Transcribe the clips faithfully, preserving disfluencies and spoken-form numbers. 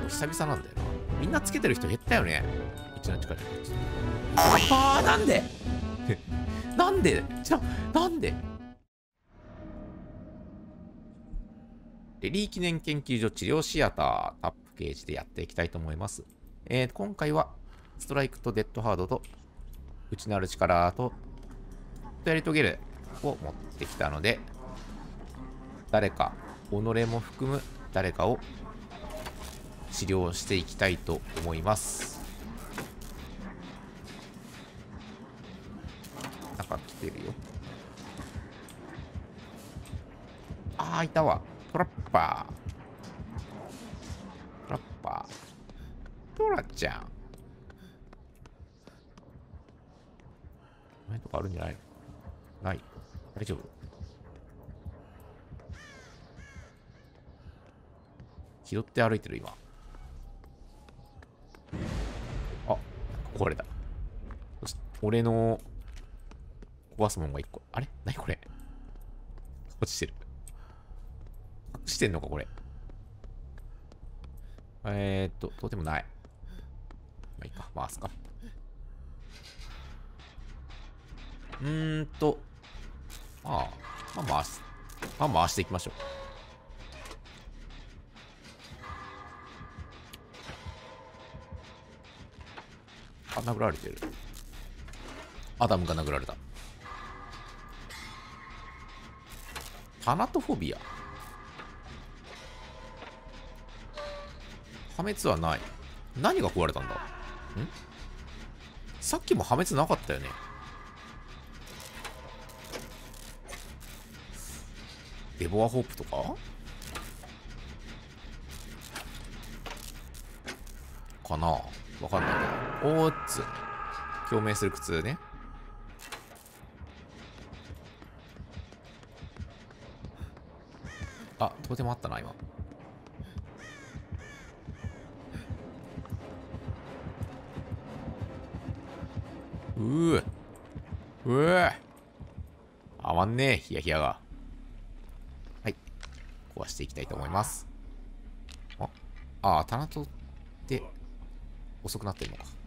の久々なんだよな。みんなつけてる人減ったよね。一の力でこっち。ああ、なんでなんでちょ、なんでレリー記念研究所治療シアタータップゲージでやっていきたいと思います。えー、今回はストライクとデッドハードと内なる力とやり遂げるを持ってきたので、誰か己も含む誰かを治療していきたいと思います。なんか来てるよ。あー、いたわ。トラッパー。トラッパー。トラちゃん。前とかあるんじゃないの？ない。大丈夫？拾って歩いてる今。あ、壊れた。そして俺の壊すもんが一個。あれ？何これ？落ちてる。隠してんのかこれ。えーっと、とてもない。まあいいか、回すか。うーんと、まあ、まあ回す。まあ回していきましょう。あ、殴られてる。アダムが殴られた。タナトフォビア。破滅はない。何が壊れたんだ？ん？さっきも破滅なかったよね。デボアホープとかかな？わかんないけど。おーっつ。共鳴する苦痛ね。あ、とてもあったな、今。うー。うー。あまんねえ、ヒヤヒヤが。はい。壊していきたいと思います。あ、あー、タナトって遅くなってるのか。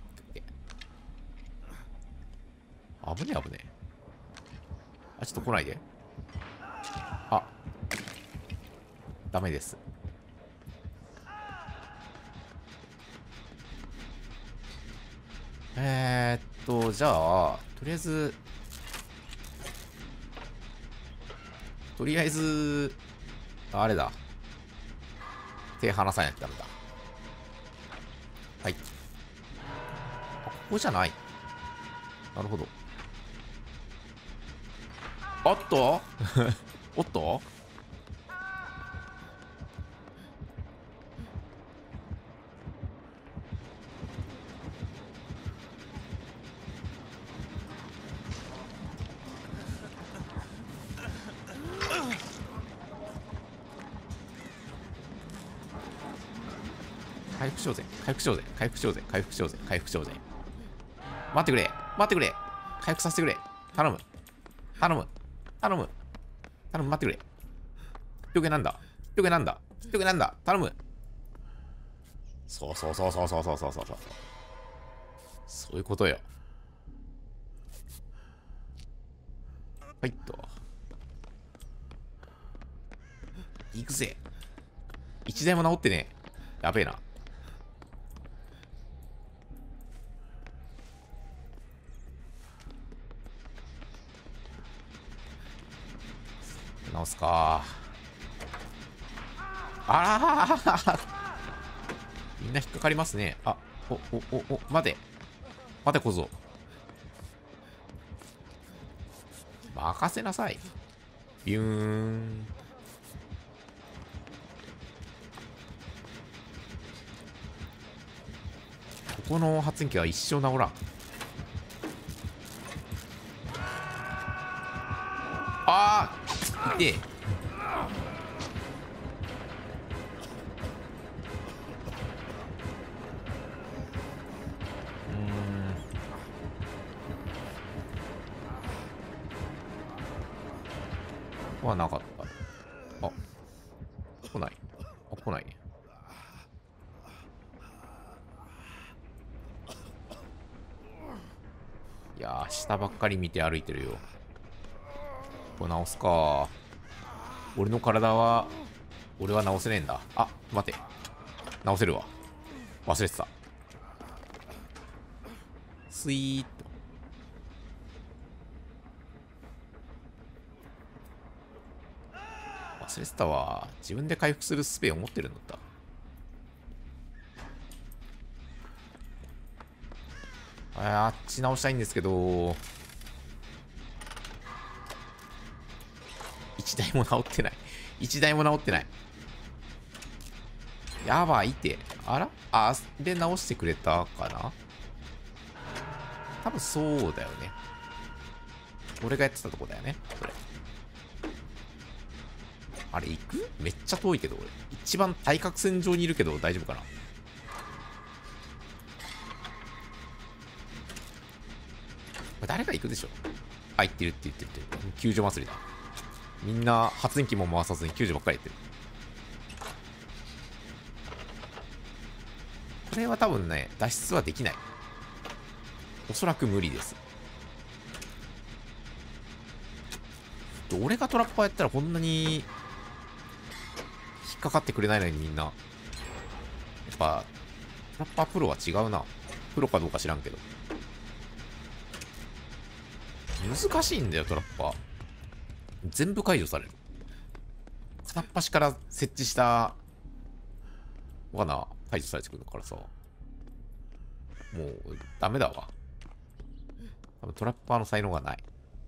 危ねえ危ねえ。あ、ちょっと来ないで。あ、ダメです。えー、っと、じゃあ、とりあえず、とりあえず、あれだ。手離さないとダメだ。はい。あ、ここじゃない。なるほど。おっとおっと回復しようぜ。回復しようぜ。回復しようぜ。回復しようぜ。回復しようぜ。待ってくれ。待ってくれ。回復させてくれ。頼む。頼む。頼む。頼む。待ってくれ。人気なんだ。人気なんだ。人気なんだ。頼む。そうそうそうそうそうそうそうそう。そういうことよ。はいっと。行くぜ。一台も治ってねえ。やべえな。直すか。あらみんな引っかかりますね。あ、お、お、お、お、待て。待て小僧。任せなさい。ビューン。ここの発電機は一生治らん。あー痛え。はなかった。あ、来ない。あ、来ないね。 いやー、下ばっかり見て歩いてるよ。これ直すか。俺の体は、俺は直せねえんだ。あ、待て。直せるわ。忘れてた。スイーッと。忘れてたわ。自分で回復するスペを持ってるんだった。あ、あっち直したいんですけど、一台も直ってない。一台も直ってない。やばいって。あらあ、で直してくれたかな。多分そうだよね。俺がやってたとこだよね。これ。あれ行く？めっちゃ遠いけど、俺。一番対角線上にいるけど大丈夫かな。これ誰か行くでしょ。あ、行ってるって言ってるって。救助祭りだ。みんな発電機も回さずに救助ばっかりやってる。これは多分ね、脱出はできない。おそらく無理です。俺がトラッパーやったらこんなに引っかかってくれないのにみんな。やっぱ、トラッパープロは違うな。プロかどうか知らんけど。難しいんだよ、トラッパー。全部解除される。片っ端から設置した罠解除されてくるからさ。もう、ダメだわ。多分トラッパーの才能がない。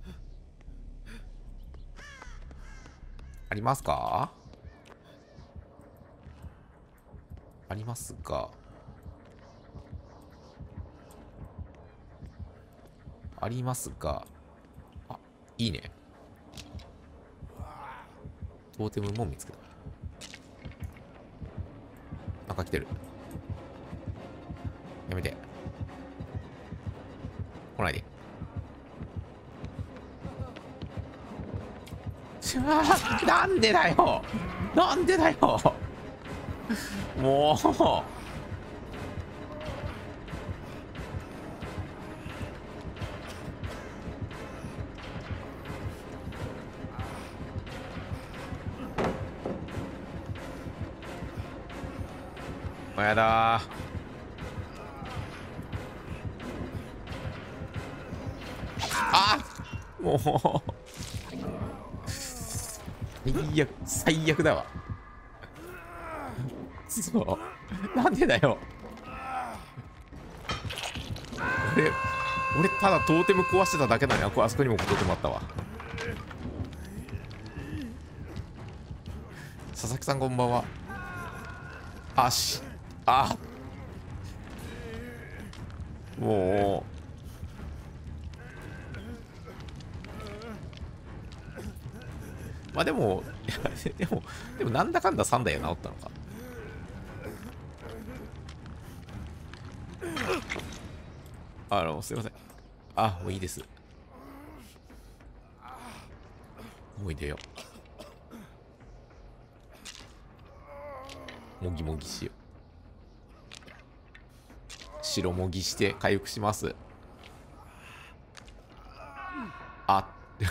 ありますか？ありますが。ありますが。あ、いいね。トーテムも見つけた。なんか来てる。やめて。来ないで。なんでだよ。なんでだよ。もう。もうやだー。あっもう最悪、最悪だわ。そう。なんでだよ。俺、俺ただトーテム壊してただけなのに、あそこにもトーテムあったわ。佐々木さんこんばんは。あし、あもう。まあでも、でも、でもなんだかんださんだいは治ったのか。あの、すいません。あ、もういいです。もういいでよ。もぎもぎしよう。白もぎして回復します。あ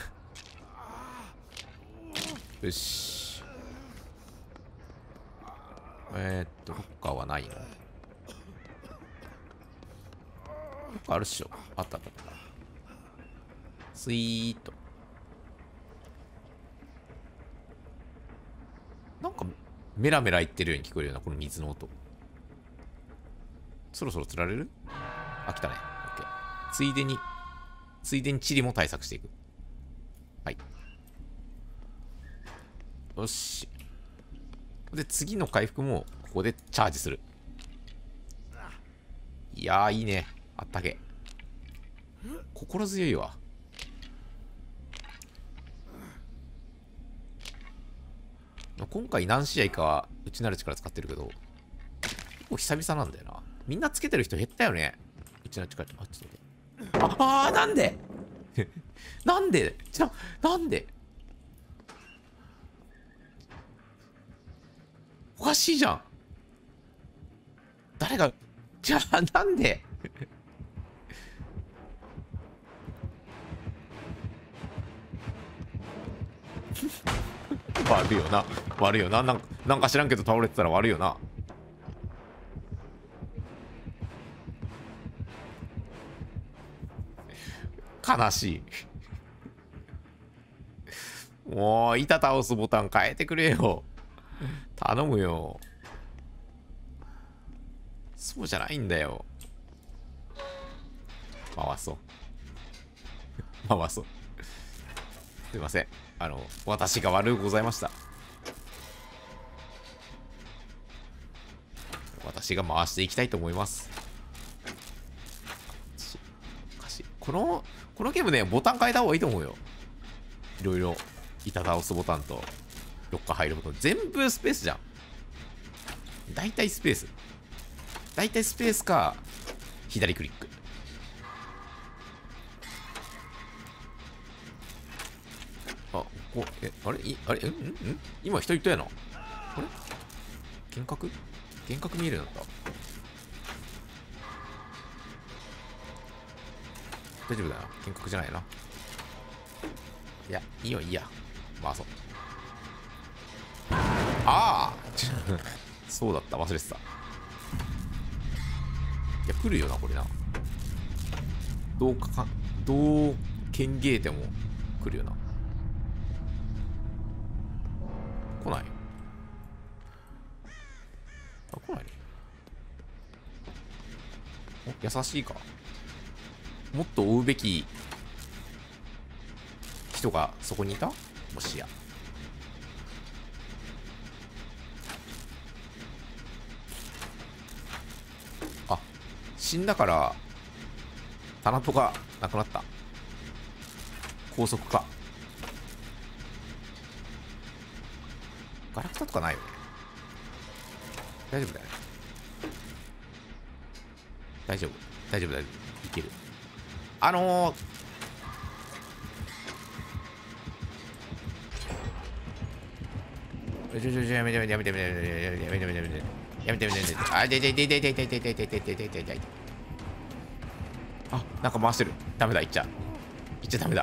よし。えー、っと、ロッカーはないの？ロッカーあるっしょ。あったあった。スイーッと。なんか、メラメラ言ってるように聞こえるような、この水の音。そろそろ釣られる？あ、来たね。オッケー。ついでに、ついでにチリも対策していく。はい。よし。で、次の回復も、ここでチャージする。いやー、いいね。あったけ。心強いわ。今回何試合かは、うちなる力使ってるけど、結構久々なんだよな。みんなつけてる人減ったよね。うちなる力。あ、ちょっと待って。ああー、なんでなんでじゃ、なんでおかしいじゃん。誰が、じゃあ、なんで悪いよな。悪いよな。なんか、なんか知らんけど倒れてたら悪いよな。悲しい。もう、板倒すボタン変えてくれよ。頼むよ。そうじゃないんだよ。回そう。回そう。すいません。あの、私が悪うございました。私が回していきたいと思います。この、このゲームね、ボタン変えた方がいいと思うよ。いろいろ。板倒すボタンと、ロッカー入るボタン。全部スペースじゃん。大体スペース。大体スペースか、左クリック。あ、こえ、あれいあれんんん今人いたやな。あれ幻覚幻覚見えるようになった。大丈夫だな。幻覚じゃないな。いや、いいよ、いいや。回そう。ああそうだった、忘れてた。いや、来るよな、これな。どうかか、どう剣芸ても来るよな。来ない。あ、来ないね。お、優しいか。もっと追うべき人がそこにいた？もしや。あ、死んだからタナトがなくなった。高速か。ガラクタとかないよね。大丈夫だよね。大丈夫大丈夫大丈夫。いける。あのー、ちょちょちょやめてやめてやめてやめてやめてやめてやめてやめてやめてやめて。あ、でででででででででででででで。あ、なんか回してる。ダメだ、行っちゃ行っちゃダメだ。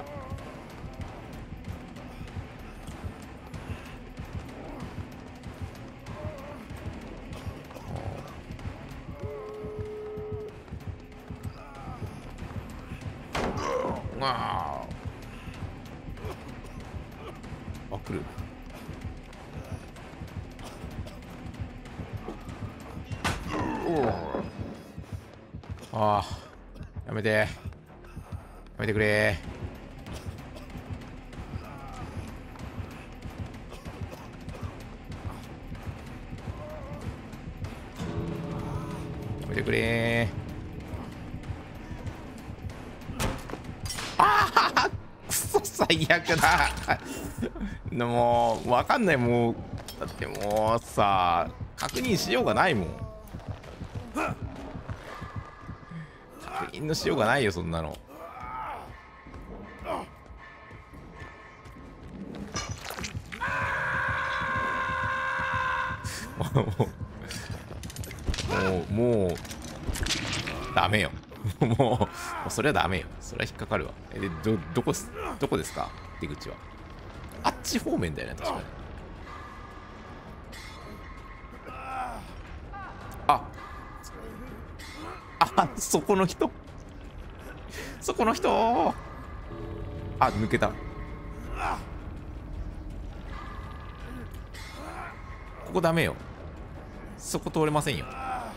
ああ、来る。ああ、やめてやめてくれ。やめてくれ。ああ、くそ最悪だ。もう分かんない。もうだってもうさ、確認しようがないもん。確認のしようがないよ、そんなの。もうもうダメよ。もうもうそれはダメよ。それは引っかかるわ。えでどどこすどこですか、出口は。あっち方面だよね、確かに。ああ、そこの人、そこの人。あ、抜けた。ここダメよ。そこ通れませんよ。あ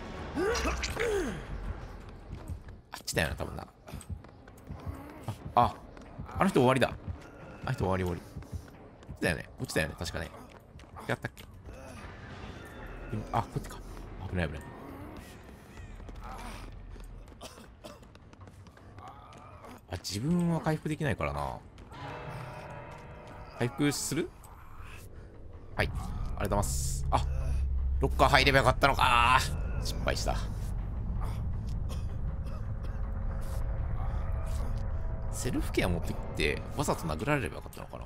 っちだよな、多分な。あ、あ、あの人終わりだ。あの人終わり終わり。こっちだよね。こっちだよね、確かね。やったっけ。あ、こっちか。危ない危ない。あ、自分は回復できないからな。回復する？はい。ありがとうございます。あ、ロッカー入ればよかったのか。失敗した。セルフケア持ってきて、わざと殴られればよかったのかな。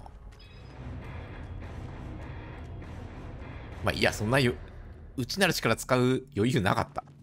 まあいいや、そんなよ、内なる力使う余裕なかった。